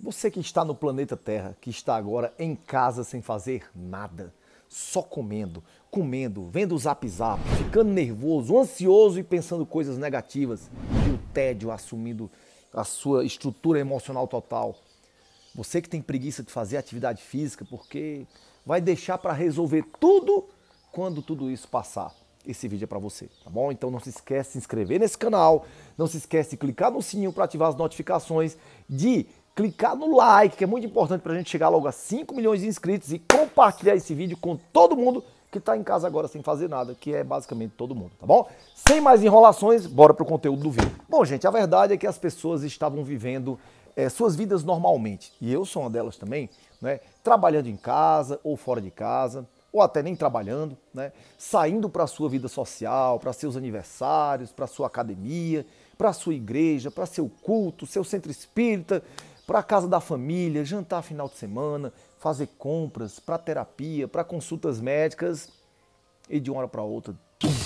Você que está no planeta Terra, que está agora em casa sem fazer nada, só comendo, vendo o Zap Zap, ficando nervoso, ansioso e pensando coisas negativas, e o tédio assumindo a sua estrutura emocional total. Você que tem preguiça de fazer atividade física porque vai deixar para resolver tudo quando tudo isso passar. Esse vídeo é para você, tá bom? Então não se esquece de se inscrever nesse canal, não se esquece de clicar no sininho para ativar as notificações, de clicar no like, que é muito importante para a gente chegar logo a 5 milhões de inscritos, e compartilhar esse vídeo com todo mundo que está em casa agora sem fazer nada, que é basicamente todo mundo, tá bom? Sem mais enrolações, bora pro conteúdo do vídeo. Bom, gente, a verdade é que as pessoas estavam vivendo suas vidas normalmente, e eu sou uma delas também, né? Trabalhando em casa ou fora de casa, ou até nem trabalhando, né? Saindo para a sua vida social, para seus aniversários, para sua academia, para a sua igreja, para seu culto, seu centro espírita, para a casa da família, jantar final de semana, fazer compras, para terapia, para consultas médicas, e de uma hora para outra,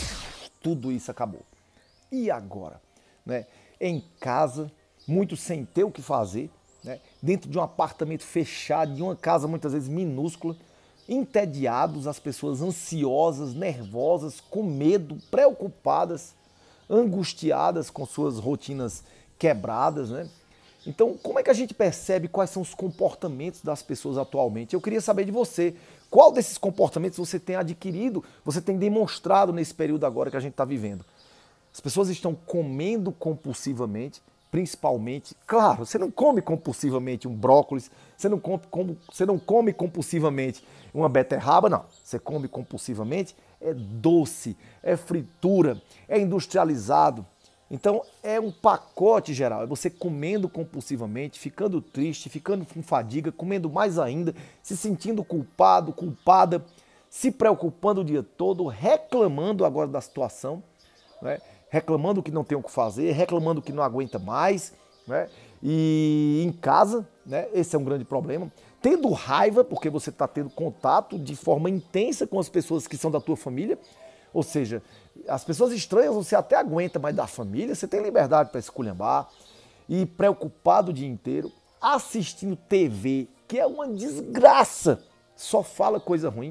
tudo isso acabou. E agora? Né? Em casa, muitos sem ter o que fazer, né? Dentro de um apartamento fechado, de uma casa muitas vezes minúscula, entediados, as pessoas ansiosas, nervosas, com medo, preocupadas, angustiadas com suas rotinas quebradas, né? Então, como é que a gente percebe quais são os comportamentos das pessoas atualmente? Eu queria saber de você, qual desses comportamentos você tem adquirido, você tem demonstrado nesse período agora que a gente está vivendo? As pessoas estão comendo compulsivamente, principalmente, claro, você não come compulsivamente um brócolis, você não come compulsivamente uma beterraba, não. Você come compulsivamente é doce, é fritura, é industrializado. Então é um pacote geral, é você comendo compulsivamente, ficando triste, ficando com fadiga, comendo mais ainda, se sentindo culpado, culpada, se preocupando o dia todo, reclamando agora da situação, né? Reclamando que não tem o que fazer, reclamando que não aguenta mais, né? E em casa, né? Esse é um grande problema. Tendo raiva, porque você está tendo contato de forma intensa com as pessoas que são da tua família, ou seja, as pessoas estranhas você até aguenta, mas da família você tem liberdade para esculhambar, e preocupado o dia inteiro, assistindo TV, que é uma desgraça, só fala coisa ruim,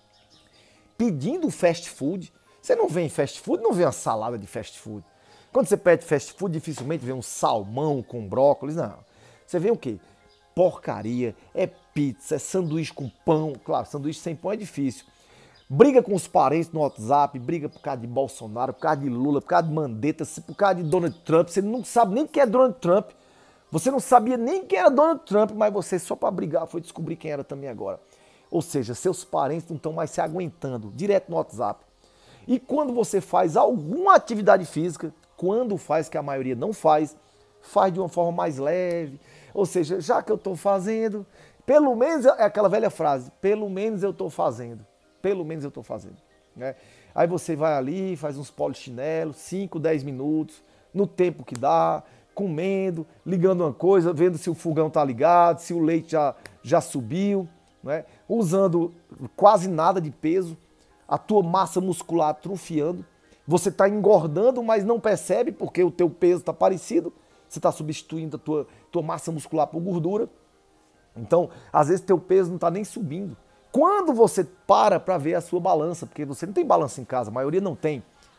pedindo fast food. Você não vê em fast food, não vê uma salada de fast food. Quando você pede fast food, dificilmente vê um salmão com brócolis, não. Você vê o quê? Porcaria, é pizza, é sanduíche com pão. Claro, sanduíche sem pão é difícil. Briga com os parentes no WhatsApp, briga por causa de Bolsonaro, por causa de Lula, por causa de Mandetta, por causa de Donald Trump. Você não sabe nem quem é Donald Trump. Você não sabia nem quem era Donald Trump, mas você só para brigar foi descobrir quem era também agora. Ou seja, seus parentes não estão mais se aguentando, direto no WhatsApp. E quando você faz alguma atividade física, quando faz, que a maioria não faz de uma forma mais leve. Ou seja, já que eu estou fazendo, pelo menos, é aquela velha frase, pelo menos eu estou fazendo. Pelo menos eu estou fazendo. Né? Aí você vai ali, faz uns polichinelos, 5, 10 minutos, no tempo que dá, comendo, ligando uma coisa, vendo se o fogão está ligado, se o leite já subiu, né? Usando quase nada de peso, a tua massa muscular atrofiando, você está engordando, mas não percebe porque o teu peso está parecido, você está substituindo a tua massa muscular por gordura. Então, às vezes teu peso não está nem subindo. Quando você para ver a sua balança, porque você não tem balança em casa, a maioria não tem,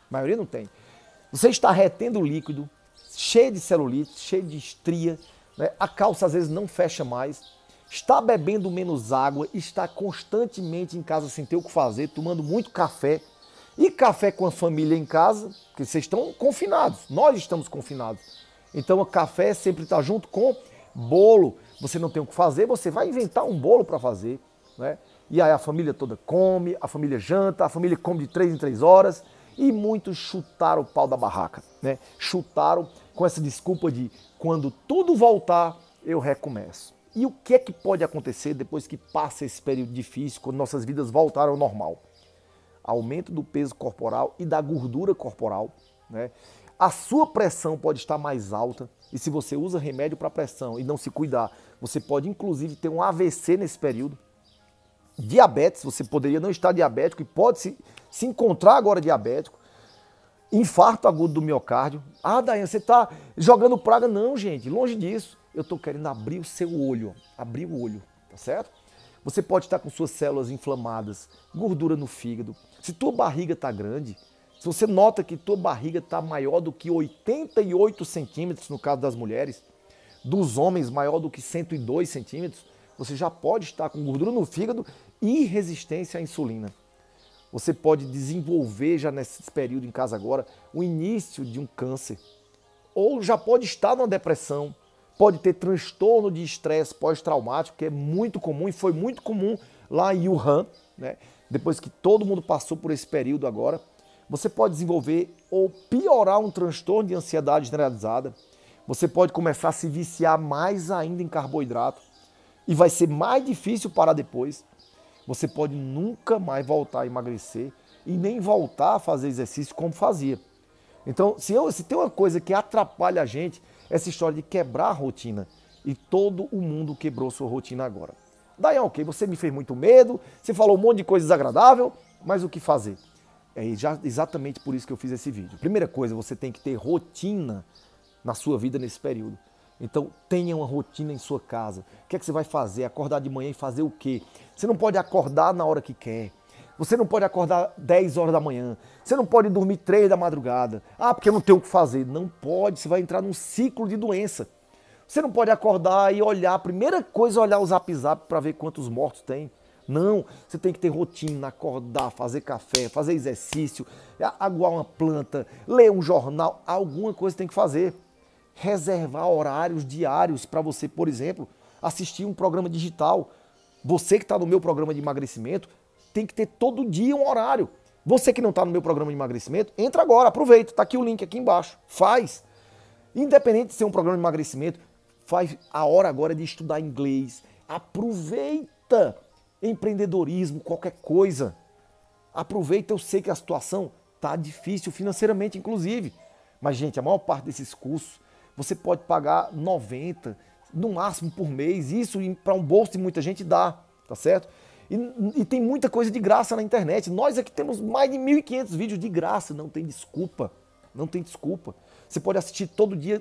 você está retendo líquido, cheio de celulite, cheio de estria, né? A calça às vezes não fecha mais, está bebendo menos água, está constantemente em casa sem ter o que fazer, tomando muito café, e café com a família em casa, porque vocês estão confinados, nós estamos confinados. Então o café sempre está junto com bolo, você não tem o que fazer, você vai inventar um bolo para fazer, né? E aí a família toda come, a família janta, a família come de 3 em 3 horas, e muitos chutaram o pau da barraca, né? Chutaram com essa desculpa de quando tudo voltar, eu recomeço. E o que é que pode acontecer depois que passa esse período difícil, quando nossas vidas voltaram ao normal? Aumento do peso corporal e da gordura corporal, né? A sua pressão pode estar mais alta, e se você usa remédio para pressão e não se cuidar, você pode inclusive ter um AVC nesse período. Diabetes, você poderia não estar diabético e pode se encontrar agora diabético. Infarto agudo do miocárdio. Ah, Daiane, você está jogando praga? Não, gente, longe disso. eu estou querendo abrir o seu olho, abrir o olho, tá certo? Você pode estar com suas células inflamadas, gordura no fígado. Se tua barriga está grande, se você nota que tua barriga está maior do que 88 centímetros, no caso das mulheres, dos homens maior do que 102 centímetros, você já pode estar com gordura no fígado e resistência à insulina. Você pode desenvolver já nesse período em casa agora o início de um câncer. Ou já pode estar numa depressão, pode ter transtorno de estresse pós-traumático, que é muito comum e foi muito comum lá em Wuhan, né? Depois que todo mundo passou por esse período agora. Você pode desenvolver ou piorar um transtorno de ansiedade generalizada. Você pode começar a se viciar mais ainda em carboidrato e vai ser mais difícil parar depois. Você pode nunca mais voltar a emagrecer e nem voltar a fazer exercício como fazia. Então, se tem uma coisa que atrapalha a gente, essa história de quebrar a rotina. E todo o mundo quebrou sua rotina agora. Daí, ok, você me fez muito medo, você falou um monte de coisa desagradável, mas o que fazer? É exatamente por isso que eu fiz esse vídeo. Primeira coisa, você tem que ter rotina na sua vida nesse período. Então, tenha uma rotina em sua casa. O que é que você vai fazer? Acordar de manhã e fazer o quê? Você não pode acordar na hora que quer. Você não pode acordar 10 horas da manhã. Você não pode dormir 3 da madrugada. Ah, porque eu não tenho o que fazer. Não pode, você vai entrar num ciclo de doença. Você não pode acordar e olhar, a primeira coisa é olhar o Zap Zap para ver quantos mortos tem. Não, você tem que ter rotina, acordar, fazer café, fazer exercício, aguar uma planta, ler um jornal, alguma coisa você tem que fazer. Reservar horários diários para você, por exemplo, assistir um programa digital. Você que está no meu programa de emagrecimento, tem que ter todo dia um horário. Você que não está no meu programa de emagrecimento, entra agora, aproveita, está aqui o link aqui embaixo, faz. Independente de ser um programa de emagrecimento, faz a hora agora de estudar inglês, aproveita empreendedorismo, qualquer coisa. Aproveita, eu sei que a situação está difícil financeiramente, inclusive. Mas, gente, a maior parte desses cursos, você pode pagar 90, no máximo por mês. Isso para um bolso de muita gente dá, tá certo? E tem muita coisa de graça na internet. Nós aqui temos mais de 1.500 vídeos de graça. Não tem desculpa. Não tem desculpa. Você pode assistir todo dia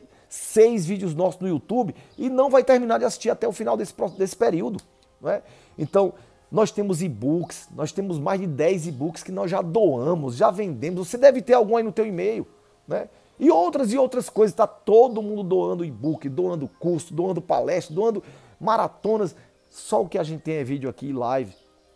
6 vídeos nossos no YouTube e não vai terminar de assistir até o final desse período. Não é? Então, nós temos e-books. Nós temos mais de 10 e-books que nós já doamos, já vendemos. Você deve ter algum aí no teu e-mail, né? E outras coisas, está todo mundo doando e-book, doando curso, doando palestra, doando maratonas. Só o que a gente tem é vídeo aqui, live.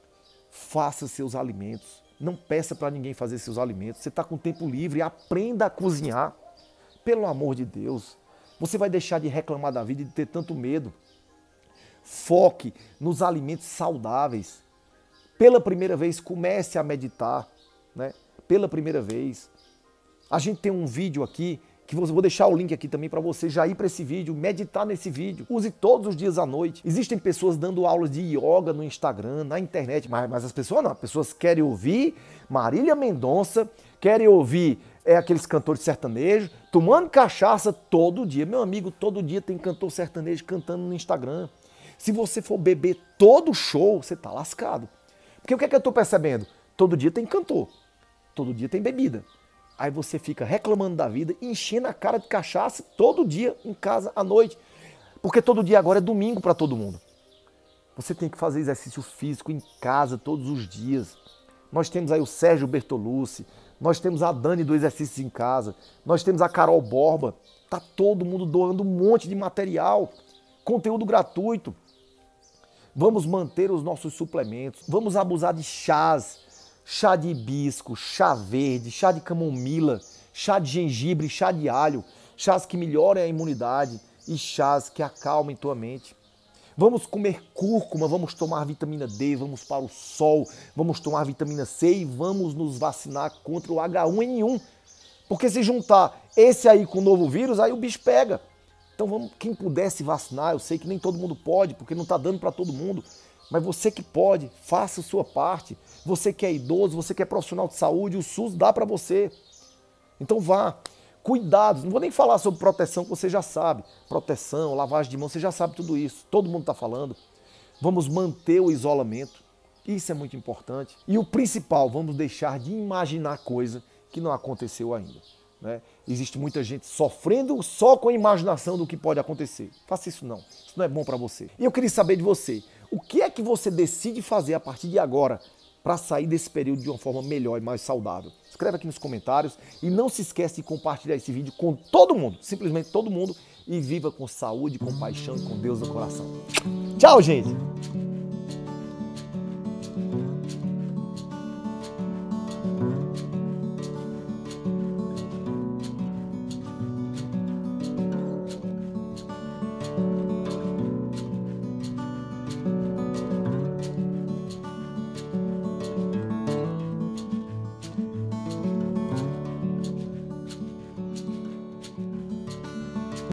Faça seus alimentos. Não peça para ninguém fazer seus alimentos. Você está com tempo livre, aprenda a cozinhar. Pelo amor de Deus. Você vai deixar de reclamar da vida e de ter tanto medo. Foque nos alimentos saudáveis. Pela primeira vez, comece a meditar, né? Pela primeira vez. A gente tem um vídeo aqui, que vou deixar o link aqui também para você já ir para esse vídeo, meditar nesse vídeo. Use todos os dias à noite. Existem pessoas dando aulas de yoga no Instagram, na internet, mas as pessoas não. As pessoas querem ouvir Marília Mendonça, querem ouvir aqueles cantores sertanejos, tomando cachaça todo dia. Meu amigo, todo dia tem cantor sertanejo cantando no Instagram. Se você for beber todo show, você tá lascado. Porque o que é que eu tô percebendo? Todo dia tem cantor, todo dia tem bebida. Aí você fica reclamando da vida, enchendo a cara de cachaça todo dia em casa à noite. Porque todo dia agora é domingo para todo mundo. Você tem que fazer exercício físico em casa todos os dias. Nós temos aí o Sérgio Bertolucci, nós temos a Dani do Exercícios em Casa, nós temos a Carol Borba. Tá todo mundo doando um monte de material, conteúdo gratuito. Vamos manter os nossos suplementos, vamos abusar de chás. Chá de hibisco, chá verde, chá de camomila, chá de gengibre, chá de alho, chás que melhorem a imunidade e chás que acalmem tua mente. Vamos comer cúrcuma, vamos tomar vitamina D, vamos para o sol, vamos tomar vitamina C e vamos nos vacinar contra o H1N1. Porque se juntar esse aí com o novo vírus, aí o bicho pega. Então quem puder se vacinar, eu sei que nem todo mundo pode, porque não está dando para todo mundo. Mas você que pode, faça a sua parte. Você que é idoso, você que é profissional de saúde, o SUS dá para você. Então vá. Cuidados, não vou nem falar sobre proteção, que você já sabe. Proteção, lavagem de mão, você já sabe tudo isso. Todo mundo está falando. Vamos manter o isolamento. Isso é muito importante. E o principal, vamos deixar de imaginar coisa que não aconteceu ainda. né? Existe muita gente sofrendo só com a imaginação do que pode acontecer. Faça isso não. Isso não é bom para você. E eu queria saber de você, o que é que você decide fazer a partir de agora para sair desse período de uma forma melhor e mais saudável? Escreve aqui nos comentários e não se esquece de compartilhar esse vídeo com todo mundo, simplesmente todo mundo, e viva com saúde, com paixão e com Deus no coração. Tchau, gente!